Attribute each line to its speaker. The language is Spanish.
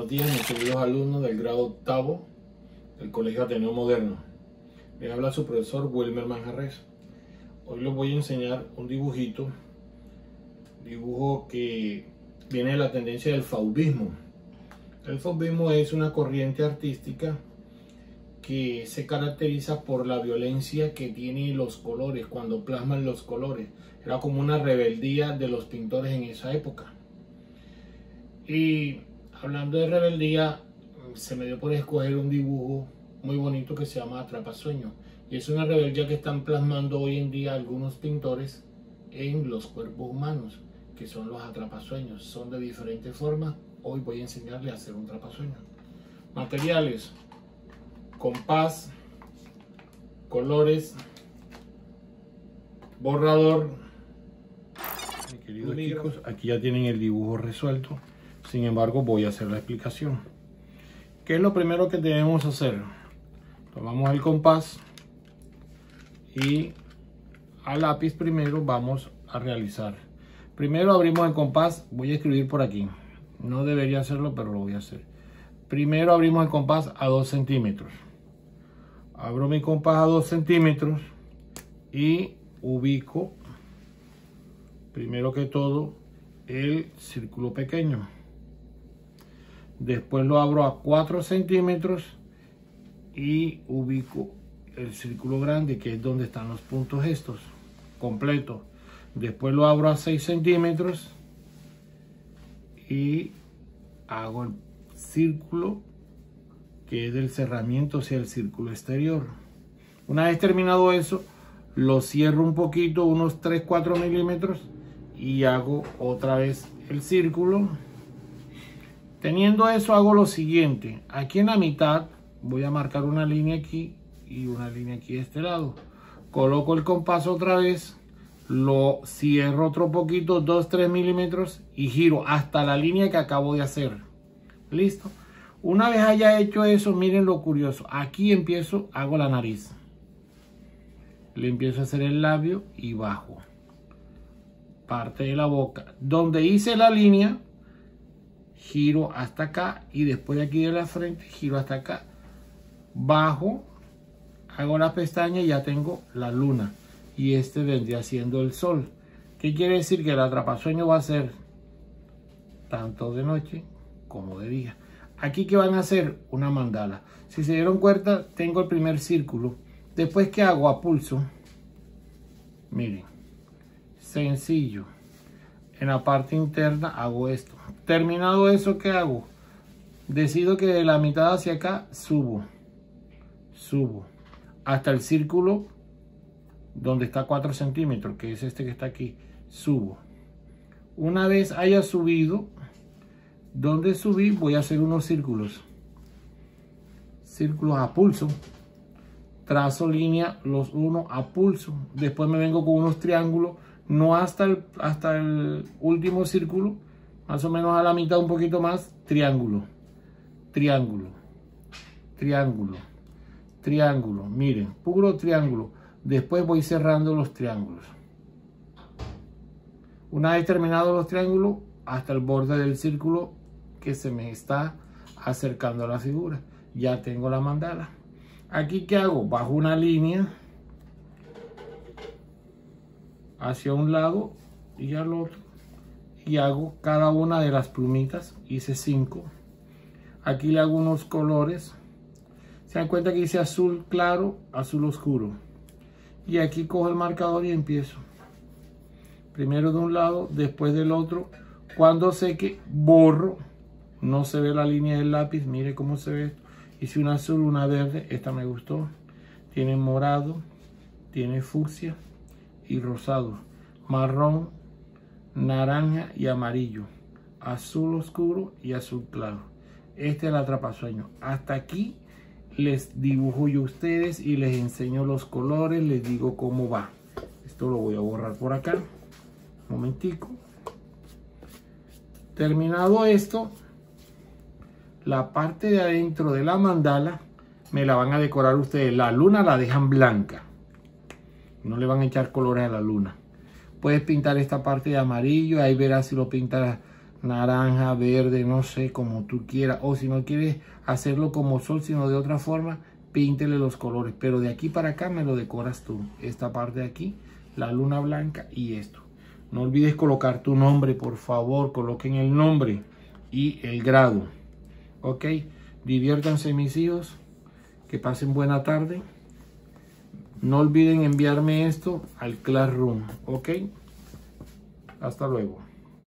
Speaker 1: Buenos días, mis queridos alumnos del grado octavo del Colegio Ateneo Moderno. Les habla su profesor Wilmer Manjarres. Hoy les voy a enseñar un dibujo que viene de la tendencia del fauvismo. El fauvismo es una corriente artística que se caracteriza por la violencia que tienen los colores cuando plasman los colores. Era como una rebeldía de los pintores en esa época. Y hablando de rebeldía, se me dio por escoger un dibujo muy bonito que se llama Atrapasueños. Y es una rebeldía que están plasmando hoy en día algunos pintores en los cuerpos humanos, que son los atrapasueños. Son de diferentes formas. Hoy voy a enseñarles a hacer un atrapasueños. Materiales: compás, colores, borrador. Mis queridos chicos, aquí ya tienen el dibujo resuelto. Sin embargo, voy a hacer la explicación. ¿Qué es lo primero que debemos hacer? Tomamos el compás y a lápiz primero vamos a realizar. Primero abrimos el compás. Voy a escribir por aquí. No debería hacerlo, pero lo voy a hacer. Primero abrimos el compás a 2 centímetros. Abro mi compás a 2 centímetros y ubico, primero que todo, el círculo pequeño. Después lo abro a 4 centímetros y ubico el círculo grande, que es donde están los puntos estos, completo. Después lo abro a 6 centímetros y hago el círculo que es del cerramiento hacia el círculo exterior. Una vez terminado eso, lo cierro un poquito, unos 3-4 milímetros, y hago otra vez el círculo. Teniendo eso, hago lo siguiente: aquí en la mitad voy a marcar una línea aquí y una línea aquí de este lado. Coloco el compás otra vez, lo cierro otro poquito, 2-3 milímetros, y giro hasta la línea que acabo de hacer. Listo. Una vez haya hecho eso, miren lo curioso. Aquí empiezo, hago la nariz. Le empiezo a hacer el labio y bajo. Parte de la boca. Donde hice la línea, giro hasta acá, y después de aquí de la frente giro hasta acá, bajo, hago la pestaña y ya tengo la luna, y este vendría siendo el sol. ¿Qué quiere decir? Que el atrapasueño va a ser tanto de noche como de día. Aquí, ¿qué van a hacer? Una mandala. Si se dieron cuenta, tengo el primer círculo. Después, ¿qué hago? A pulso, miren, sencillo. En la parte interna hago esto. Terminado eso, ¿qué hago? Decido que de la mitad hacia acá subo hasta el círculo donde está 4 centímetros, que es este que está aquí. Subo. Una vez haya subido, donde subí, voy a hacer unos círculos a pulso. Trazo línea los unos a pulso. Después me vengo con unos triángulos, no hasta el último círculo, más o menos a la mitad, un poquito más. Triángulo, triángulo, triángulo, triángulo. Miren, puro triángulo. Después voy cerrando los triángulos. Una vez terminados los triángulos, hasta el borde del círculo que se me está acercando a la figura. Ya tengo la mandala. Aquí, ¿qué hago? Bajo una línea hacia un lado y al otro, y hago cada una de las plumitas. Hice 5. Aquí le hago unos colores. Se dan cuenta que hice azul claro, azul oscuro, y aquí cojo el marcador y empiezo primero de un lado, después del otro. Cuando seque, borro. No se ve la línea del lápiz. Mire cómo se ve esto. Hice una azul, una verde. Esta me gustó. Tiene morado, tiene fucsia y rosado, marrón, naranja y amarillo, azul oscuro y azul claro. Este es el atrapasueños. Hasta aquí les dibujo yo a ustedes y les enseño los colores, les digo cómo va. Esto lo voy a borrar por acá. Un momentico. Terminado esto, la parte de adentro de la mandala me la van a decorar ustedes. La luna la dejan blanca, no le van a echar colores a la luna. Puedes pintar esta parte de amarillo, ahí verás si lo pintas naranja, verde, no sé, como tú quieras. O si no quieres hacerlo como sol, sino de otra forma, píntele los colores. Pero de aquí para acá me lo decoras tú. Esta parte de aquí, la luna blanca y esto. No olvides colocar tu nombre, por favor. Coloquen el nombre y el grado. Ok, diviértanse mis hijos. Que pasen buena tarde. No olviden enviarme esto al Classroom. Ok, hasta luego.